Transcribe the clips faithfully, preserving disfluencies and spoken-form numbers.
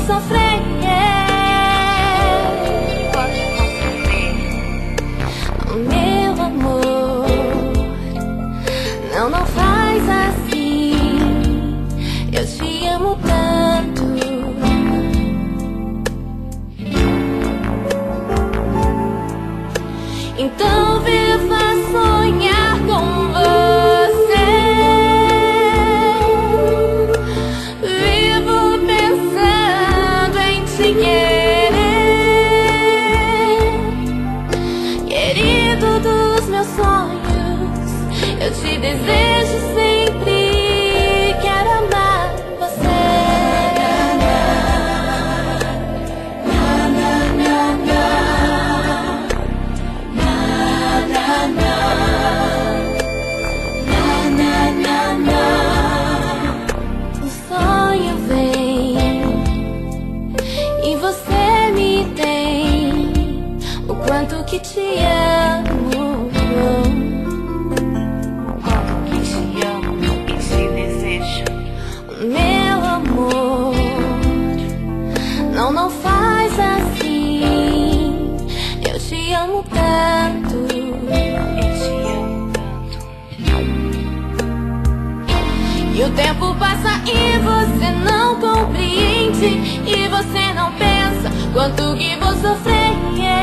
sofrer. Meu amor, não, não faz assim. Eu te amo tanto. Então viva sonhar com você. Vivo pensando em te querer. Querido dos meus sonhos, eu te desejo sempre. Quero amar você. O sonho vem e você me tem. O quanto que te amo, quanto que te amo e te desejo. meu amor. Não, não faz assim. Eu te amo tanto. Eu te amo tanto. E o tempo passa e você não compreende. E você não pensa quanto que vou sofrer.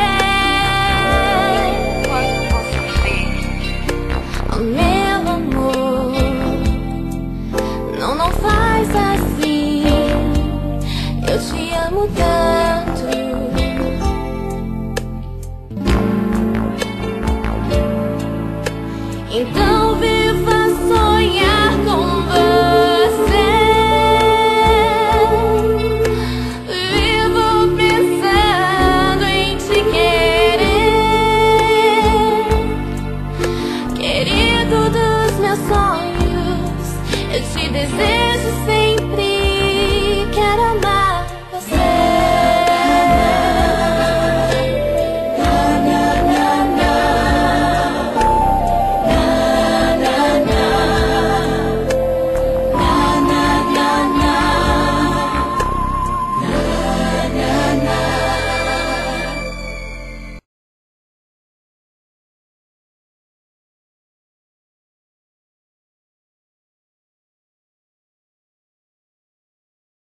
Quanto vou sofrer. Oh, meu amor, não, não faz assim. Eu te amo tanto. Então